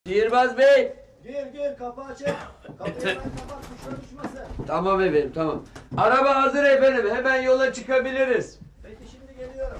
Sihirbaz Bey. Gir kapı açık. Kapıyı hemen kapat, kuşlar uçmasın. Tamam efendim, tamam. Araba hazır efendim, hemen yola çıkabiliriz. Peki şimdi geliyorum.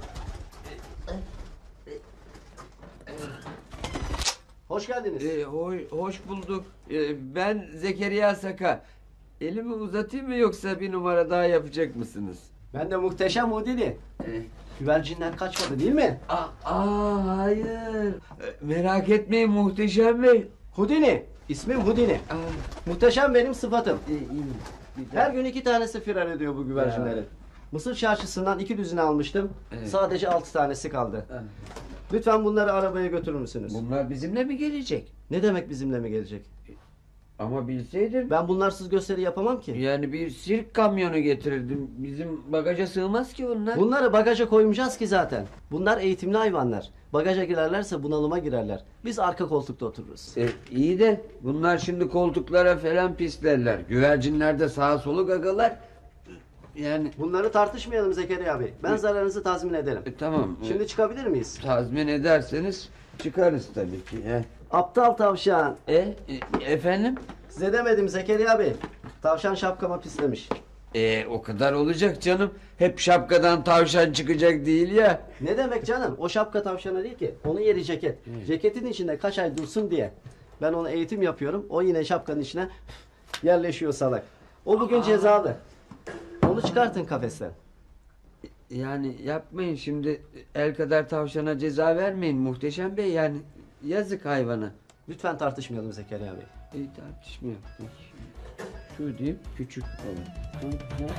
Hoş geldiniz. Hoş bulduk. Ben Zekeriya Saka. Elimi uzatayım mı yoksa bir numara daha yapacak mısınız? Ben de muhteşem Houdini. Güvercinler kaçmadı değil mi? Hayır. Merak etmeyin Muhteşem Bey. Houdini. İsmim Houdini. Muhteşem benim sıfatım. İyi. Her gün 2 tanesi firar ediyor bu güvercinlerin. Mısır çarşısından 2 düzine almıştım. Evet. Sadece 6 tanesi kaldı. Lütfen bunları arabaya götürür müsünüz? Bunlar bizimle mi gelecek? Ne demek bizimle mi gelecek? Ama bilseydim. Ben bunlarsız gösteri yapamam ki. Yani bir sirk kamyonu getirirdim. Bizim bagaja sığmaz ki bunlar. Bunları bagaja koymayacağız ki zaten. Bunlar eğitimli hayvanlar. Bagaja girerlerse bunalıma girerler. Biz arka koltukta otururuz. İyi de bunlar şimdi koltuklara falan pislerler. Güvercinler de sağa solu gagalar. Yani Bunları tartışmayalım Zekeriya Bey. Ben zararınızı tazmin ederim. tamam. Şimdi çıkabilir miyiz? Tazmin ederseniz çıkarız tabii ki. Aptal tavşan. Efendim? Size demedim Zekeriya Bey. Tavşan şapkama pislemiş. O kadar olacak canım. Hep şapkadan tavşan çıkacak değil ya. Ne demek canım? O şapka tavşana değil ki. Onun yeri ceket. Ceketin içinde kaç ay dursun diye. Ben ona eğitim yapıyorum. O yine şapkanın içine yerleşiyor salak. O bugün cezalı. Onu çıkartın kafesten. Yani yapmayın şimdi, el kadar tavşana ceza vermeyin Muhteşem Bey, yani yazık hayvana. Lütfen tartışmayalım Zekeriya Bey. Tartışmıyor. Şu diyeyim, küçük falan.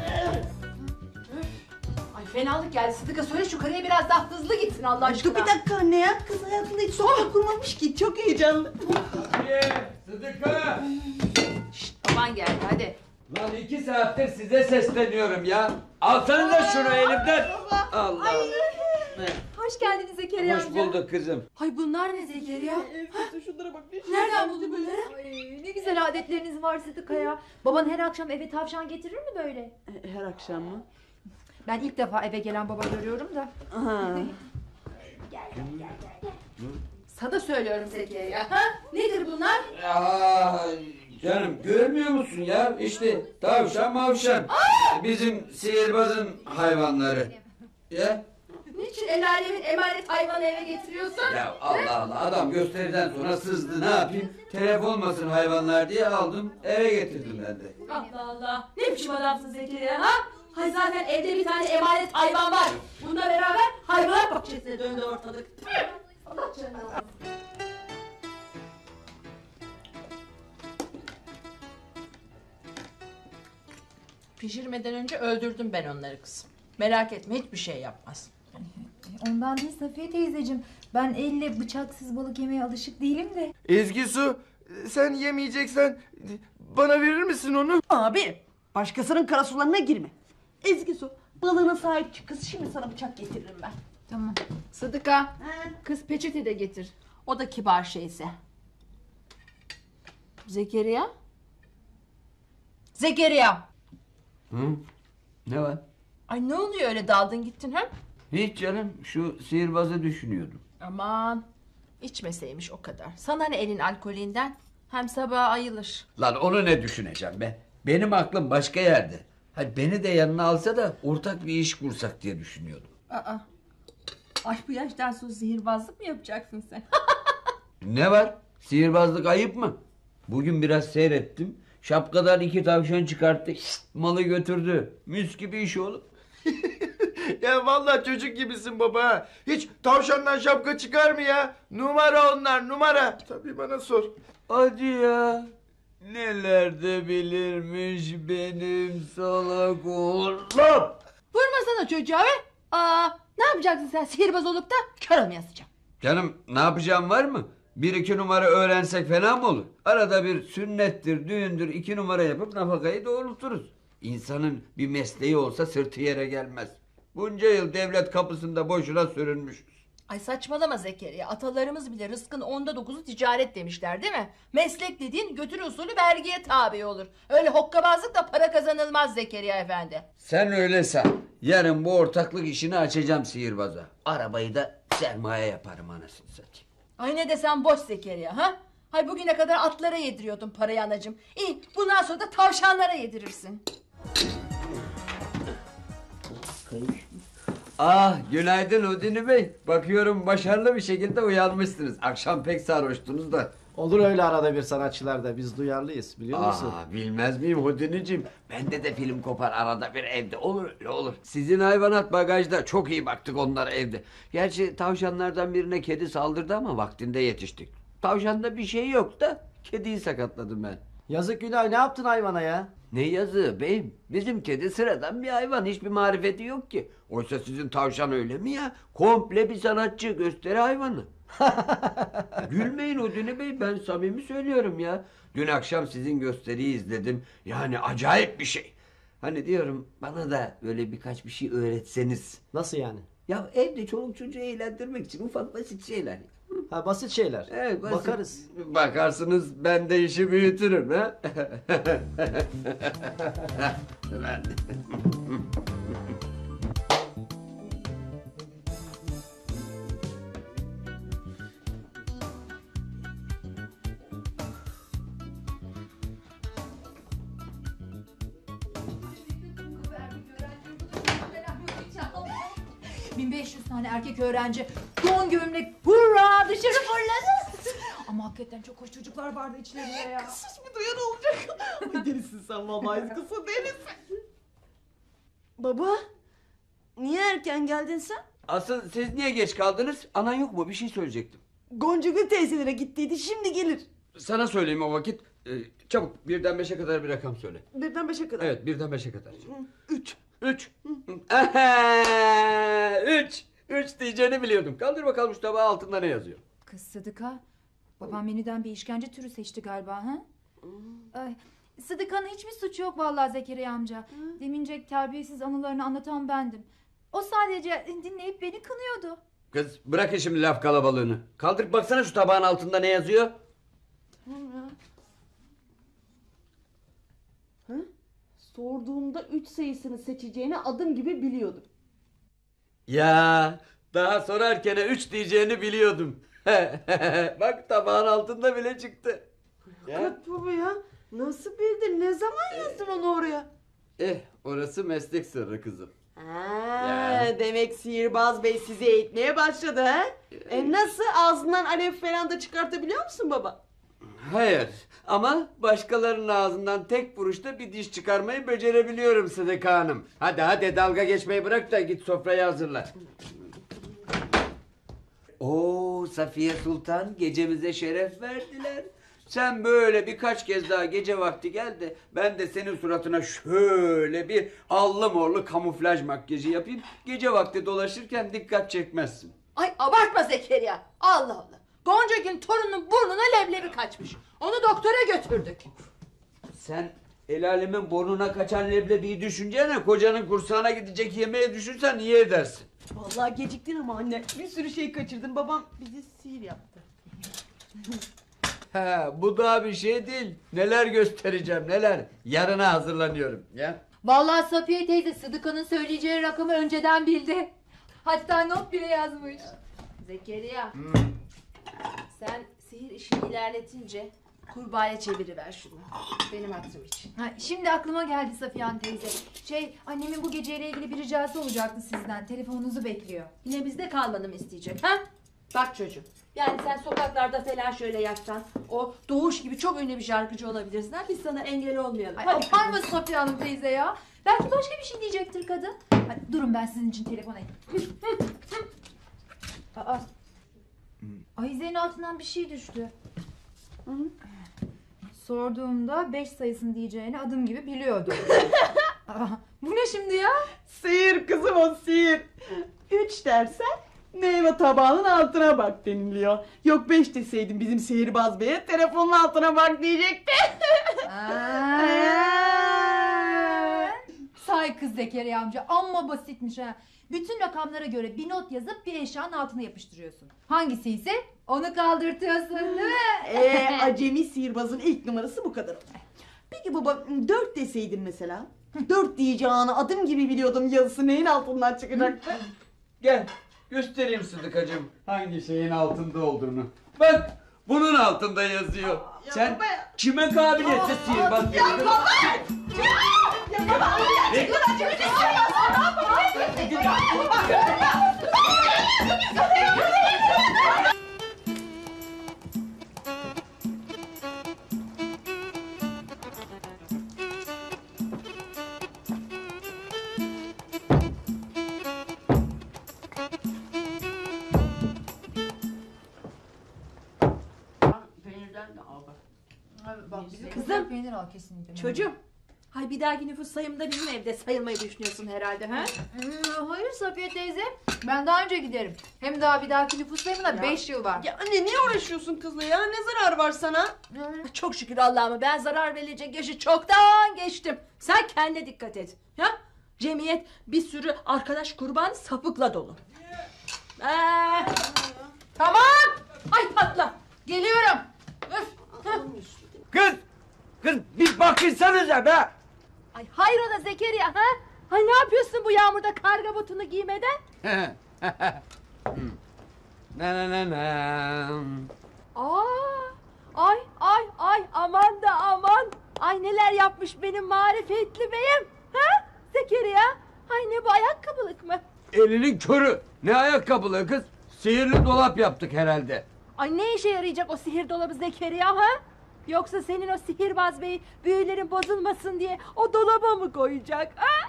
Ay fenalık geldi. Sıdıka söyle şu karıya biraz daha hızlı gitsin Allah aşkına. Dur bir dakika anne ya. Kız hayatında hiç sofra kurmamış ki. Çok heyecanlı. Sıdıka! Şşt, baban geldi hadi. Lan 2 saattir size sesleniyorum ya. Alsanıza şunu elimden. Allah. Hoş geldiniz Zekeriya Hoş bulduk kızım. Ay bunlar ne Zekeriya? Şunlara bak. Nereden buldun bunları? Ay ne güzel adetleriniz var Sıdıka ya. Baban her akşam eve tavşan getirir mi böyle? Her akşam mı? Ben ilk defa eve gelen baba görüyorum da. Aha. Gel. Sana söylüyorum Zekeriya. Ha? Nedir bunlar? Canım görmüyor musun ya? İşte tavşan mavşan. Bizim sihirbazın hayvanları. Ya? Niçin el alemin emanet hayvanı eve getiriyorsun? Ya Allah adam gösteriden sonra sızdı, ne yapayım? Telef olmasın hayvanlar diye aldım, eve getirdim ben de. Allah Allah. Ne biçim adamsın Zekeriya ha? Hay zaten evde bir tane emanet hayvan var. Bununla beraber hayvanat bahçesine döndü ortalık. Allah canına. Pişirmeden önce öldürdüm ben onları kızım. Merak etme hiçbir şey yapmaz. Ondan değil Safiye teyzeciğim. Ben elle bıçaksız balık yemeye alışık değilim de. Ezgi Su, sen yemeyeceksen bana verir misin onu? Abi başkasının karasularına girme. Ezgi Su balığına sahip çık kız. Şimdi sana bıçak getiririm ben. Tamam. Sıdıka, kız peçete de getir. O da kibar şeyse. Zekeriya? Zekeriya! Ne var? Ay ne oluyor öyle daldın gittin ha? Hiç canım, şu sihirbazı düşünüyordum. Aman içmeseymiş o kadar. Sana ne elin alkolünden? Hem sabaha ayılır. Lan onu ne düşüneceğim be? Benim aklım başka yerde. Hadi beni de yanına alsa da ortak bir iş kursak diye düşünüyordum. Aa. Ay bu yaştan sonra sihirbazlık mı yapacaksın sen? Ne var? Sihirbazlık ayıp mı? Bugün biraz seyrettim. Şapkadan 2 tavşan çıkarttı. Malı götürdü. Mis gibi iş oğlum. Ya vallahi çocuk gibisin baba ha. Hiç tavşandan şapka çıkar mı ya? Numara onlar, numara. Tabii bana sor. Hadi ya. Neler de bilirmiş benim salak oğlum. Vurmasana çocuğa be! Ne yapacaksın sen sihirbaz olup da kör olmayasıca? Canım ne yapacağım var mı? 1-2 numara öğrensek fena mı olur? Arada bir sünnettir, düğündür 2 numara yapıp nafakayı doğrulturuz. İnsanın bir mesleği olsa sırtı yere gelmez. Bunca yıl devlet kapısında boşuna sürünmüşüz. Ay saçmalama Zekeriya. Atalarımız bile rızkın 9'u ticaret demişler değil mi? Meslek dediğin götür usulü vergiye tabi olur. Öyle hokkabazlıkla para kazanılmaz Zekeriya efendi. Sen öyle san. Yarın bu ortaklık işini açacağım sihirbaza. Arabayı da sermaye yaparım anasını satayım. Ay ne desem boş Zekeriya ha? Hay bugüne kadar atlara yediriyordun parayı anacığım. İyi, bundan sonra da tavşanlara yedirirsin. Ah, günaydın Udini Bey. Bakıyorum başarılı bir şekilde uyanmışsınız. Akşam pek sarhoştunuz da. Olur öyle arada bir sanatçılarda. Biz duyarlıyız biliyor musun? Bilmez miyim Udini'cim? Bende de film kopar arada bir evde. Olur öyle olur. Sizin hayvanat bagajda. Çok iyi baktık onlara evde. Gerçi tavşanlardan birine kedi saldırdı ama vaktinde yetiştik. Tavşanda bir şey yok da kediyi sakatladım ben. Yazık günah, ne yaptın hayvana ya? Ne yazığı beyim? Bizim kedi sıradan bir hayvan. Hiçbir marifeti yok ki. Oysa sizin tavşan öyle mi ya? Komple bir sanatçı, gösteri hayvanı. Gülmeyin Udini Bey, ben samimi söylüyorum ya. Dün akşam sizin gösteriyi izledim. Yani acayip bir şey. Hani diyorum bana da böyle birkaç bir şey öğretseniz. Nasıl yani? Ya evde çoluk çocuğu eğlendirmek için ufak basit şeyler. Ha, basit şeyler. Evet, basit. Bakarız. Bakarsınız ben de işi büyütürüm ha. Ben- 1500 tane erkek öğrenci, don gömlek, hurra dışarı fırladı. Ama hakikaten çok hoş çocuklar vardı içlerinde ya. Sus bir duyan olacak. Ay delisin sen vallahi ezgisi delisin. Baba, niye erken geldin sen? Asıl siz niye geç kaldınız? Anan yok mu? Bir şey söyleyecektim. Gonca Gül teyzelere gittiydi, şimdi gelir. Sana söyleyeyim o vakit. Çabuk birden 5'e kadar bir rakam söyle. Birden 5'e kadar. Evet, birden 5'e kadar. 3. 3. 3 diyeceğini biliyordum. Kaldır bakalım şu tabağı, altında ne yazıyor? Kız Sıdıka, babam menüden bir işkence türü seçti galiba ha? Ay, Sıdıka'nın hiçbir suçu yok vallahi Zekeriya amca. Demince terbiyesiz anılarını anlatan bendim. O sadece dinleyip beni kınıyordu. Kız bırakın şimdi laf kalabalığını. Kaldırıp baksana şu tabağın altında ne yazıyor? Sorduğumda 3 sayısını seçeceğini adım gibi biliyordum. Ya daha sorarken 3 diyeceğini biliyordum. Bak tabağın altında bile çıktı. Kat baba ya. Nasıl bildin? Ne zaman yazdın onu oraya? Orası meslek sırrı kızım. Ha, demek sihirbaz bey sizi eğitmeye başladı ha? Nasıl? Ağzından alev falan da çıkartabiliyor musun baba? Hayır ama başkalarının ağzından tek vuruşta bir diş çıkarmayı becerebiliyorum Sıdıka Hanım. Hadi dalga geçmeyi bırak da git sofrayı hazırla. Oo Safiye Sultan, gecemize şeref verdiler. Sen böyle birkaç kez daha gece vakti gel de ben de senin suratına şöyle bir allı morlu kamuflaj makyajı yapayım. Gece vakti dolaşırken dikkat çekmezsin. Ay abartma Zekeriya. Allah Allah. Gonca Gül torunun burnuna leblebi kaçmış. Onu doktora götürdük. Sen el alemin burnuna kaçan leblebiyi düşüneceğine kocanın kursağına gidecek yemeğe düşünsen iyi edersin. Vallahi geciktin ama anne. Bir sürü şey kaçırdın. Babam bizi sihir yaptı. Bu daha bir şey değil. Neler göstereceğim neler. Yarına hazırlanıyorum ya. Vallahi Safiye teyze Sıdıka'nın söyleyeceği rakamı önceden bildi. Hatta not bile yazmış. Zekeriya. Sen sihir işini ilerletince kurbağaya çeviriver şunu. Benim hatırım için. Ha, şimdi aklıma geldi Safiye Hanım teyze. Annemin bu geceyle ilgili bir ricası olacaktı sizden. Telefonunuzu bekliyor. Yine bizde kalmanı mı isteyecek ha? Bak çocuğum. Yani sen sokaklarda falan şöyle yapsan o Doğuş gibi çok ünlü bir şarkıcı olabilirsin. Ha? Biz sana engel olmayalım. Ay, Hadi yapar mı Safiye Hanım teyze ya? Belki başka bir şey diyecektir kadın. Hadi durun ben sizin için telefon edeyim. Aa. Ayize'nin altından bir şey düştü. Sorduğumda 5 sayısını diyeceğini adım gibi biliyordu. Aa, bu ne şimdi ya? Sihir kızım o sihir. 3 dersen meyve tabağının altına bak deniliyor. Yok 5 deseydim bizim sihirbaz beye telefonun altına bak diyecekti. Say kız Zekeriya amca amma basitmiş ha. Bütün rakamlara göre bir not yazıp bir eşyanın altına yapıştırıyorsun. Hangisi ise onu kaldırtıyorsun değil mi? Acemi sihirbazın ilk numarası bu kadar. Peki baba 4 deseydin mesela. 4 diyeceğini adım gibi biliyordum yazısı neyin altından çıkacaktı? Gel göstereyim Sıdıkacığım hangi şeyin altında olduğunu. Bak bunun altında yazıyor. Sen kime kabiliyetsiz sihirbaz diyorsun? Kızım, Peynir al kesinlikle. Çocuğum. Hay bir dahaki nüfus sayımında bizim evde sayılmayı düşünüyorsun herhalde ha? Hayır Safiye teyze. Ben daha önce giderim. Hem daha bir dahaki nüfus sayımına 5 yıl var. Ya anne niye uğraşıyorsun kızla ya? Ne zarar var sana? Çok şükür Allah'ıma ben zarar verilecek yaşı çoktan geçtim. Sen kendine dikkat et. Ya? Cemiyet bir sürü arkadaş kurban sapıkla dolu. Tamam. Ay patla. Geliyorum. Öf. Kız! Kız bir bakırsanıza be! Ay hayrola Zekeriya ha? Ay ne yapıyorsun bu yağmurda karga botunu giymeden? Na na na na. Ay aman da aman. Ay neler yapmış benim marifetli beyim. Ha? Zekeriya. Ay ne bu ayakkabılık mı? Elinin körü. Ne ayakkabılı kız? Sihirli dolap yaptık herhalde. Ay ne işe yarayacak o sihir dolabı Zekeriya ha? Yoksa senin o sihirbaz bey büyülerin bozulmasın diye o dolaba mı koyacak? Ha?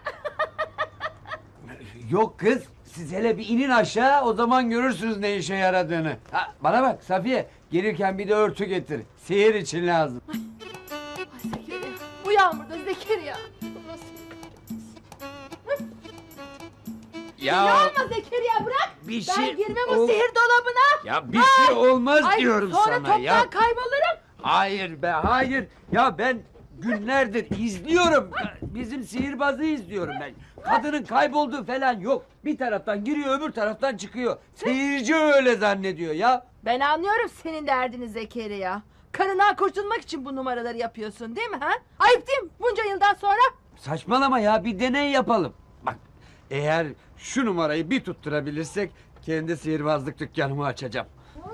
Yok kız. Siz hele bir inin aşağı, o zaman görürsünüz ne işe yaradığını. Ha, bana bak Safiye, gelirken bir de örtü getir. Sihir için lazım. Ay Zekeriya. Bu yağmurda Zekeriya. Bu nasıl? Yağma Zekeriya bırak. Bir Ben şey girmem o ol- sihir dolabına. Ya bir şey olmaz Ay, diyorum sonra sana toptan ya. kaybolurum. Hayır be, hayır. Ya ben günlerdir izliyorum. Bizim sihirbazı izliyorum ben. Kadının kaybolduğu falan yok. Bir taraftan giriyor, öbür taraftan çıkıyor. Seyirci öyle zannediyor ya. Ben anlıyorum senin derdini Zekeriya. Karından kurtulmak için bu numaraları yapıyorsun değil mi ha? Ayıp değil mi bunca yıldan sonra? Saçmalama ya, bir deney yapalım. Bak, eğer şu numarayı bir tutturabilirsek kendi sihirbazlık dükkanımı açacağım.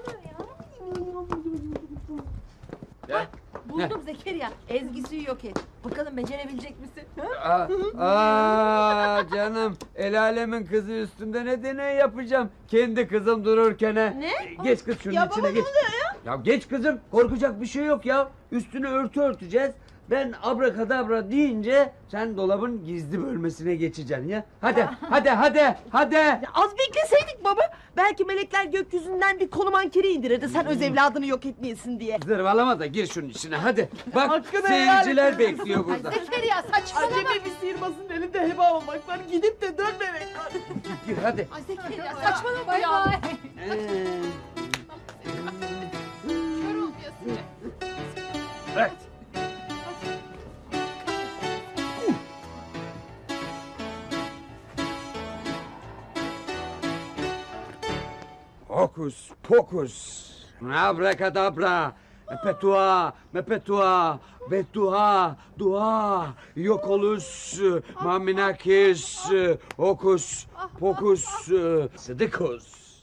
Ya. Buldum Zekeriya. Ezgisi yok et. Bakalım becerebilecek misin? Ha? Canım, el alemin kızı üstünde ne deney yapacağım? Kendi kızım dururken ha. Ne? Geç kız şunun Ya içine baba, ne geç. oluyor Ya geç kızım, korkacak bir şey yok ya. Üstünü örtü örteceğiz. Ben abrakadabra deyince sen dolabın gizli bölmesine geçeceksin ya. Hadi. Az bekleseydik baba. Belki melekler gökyüzünden bir konu mankeni indirirdi. Sen öz evladını yok etmeyesin diye. Zırvalama da gir şunun içine hadi. Bak Hakkını helal seyirciler et. bekliyor burada. Zekeriya saçmalama. Acemi bir sihirbazın elinde heba olmak var. Gidip de dönmemek var. Gir hadi. Ay Zekeriya saçmalama Bay ya. bay. Kör olmayasın. Evet. Hokus pokus. Abracadabra. Petua, mepetua, betua, dua, yokolus, maminakis, hokus, pokus, sıdıkus.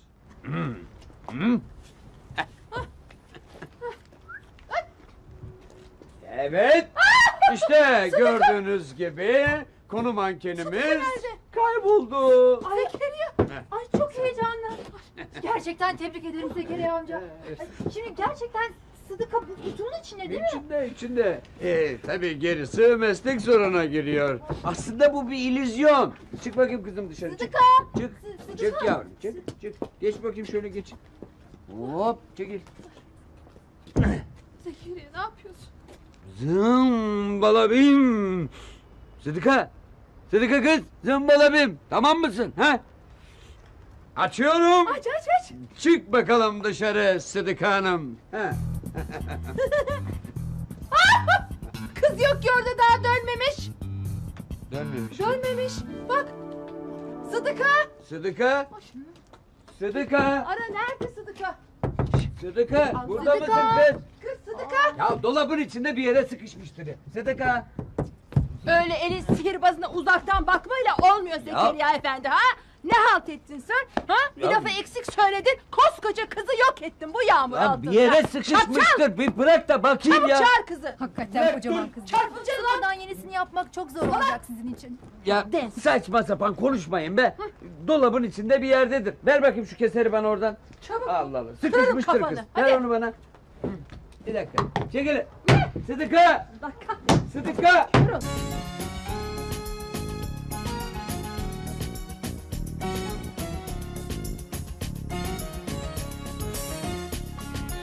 Evet, işte gördüğünüz gibi konu mankenimiz kayboldu. Zekeriya. Ay çok heyecanlı. Gerçekten tebrik ederim Zekeriya amca. Ay, şimdi gerçekten Sıdıka bu kutunun içinde değil mi? İçinde. Tabii gerisi meslek soruna giriyor. Aslında bu bir illüzyon. Çık bakayım kızım dışarı. Sıdıka! Çık. Çık yavrum. Çık. Geç bakayım şöyle geç. Hop çekil. Zekeriya ne yapıyorsun? Zımbalabim. Sıdıka. Sıdıka kız. Zımbalabim. Tamam mısın? Ha? Açıyorum. Aç. Çık bakalım dışarı Sıdıka Hanım. Ha. Kız yok ki orada daha dönmemiş. Dönmemiş. Dönmemiş. Bak. Sıdıka. Sıdıka. Ara nerede Sıdıka? Sıdıka. Burada Sıdıka. mısın kız? Kız Sıdıka. Ya dolabın içinde bir yere sıkışmıştır. Sıdıka. Öyle elin sihirbazına uzaktan bakmayla olmuyor Zekeriya efendi ha? Ne halt ettin sen? Ha? Bir lafı eksik söyledin. Koskoca kızı yok ettin bu yağmur Ya altında. bir yere sıkışmıştır. Bir bırak da bakayım Çabuk ya. çağır kızı. Hakikaten kocaman kız. Çarpılacağız lan. Sıfırdan yenisini yapmak çok zor olacak sizin için. Ya saçma sapan konuşmayın be. Dolabın içinde bir yerdedir. Ver bakayım şu keseri bana oradan. Çabuk. Allah Allah. Kırarım Sıkışmıştır kafanı. kız. Hadi. Ver onu bana. Bir dakika. Çekil. Sıdıka. Sıdıka. Durun.